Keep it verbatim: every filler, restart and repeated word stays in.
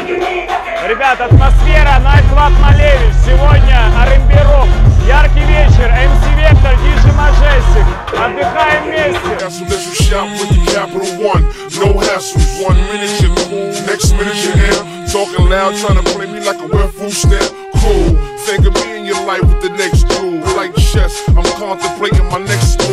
Ребят, атмосфера Night Club Malevich. Сегодня ар энд би рок. Яркий вечер, эм си Vector, ди джей Majestic. Отдыхаем вместе. Talking loud, trying to play me like a wet food stamp. Cool, think of me in your life with the next dude. Like chess, I'm contemplating my next move.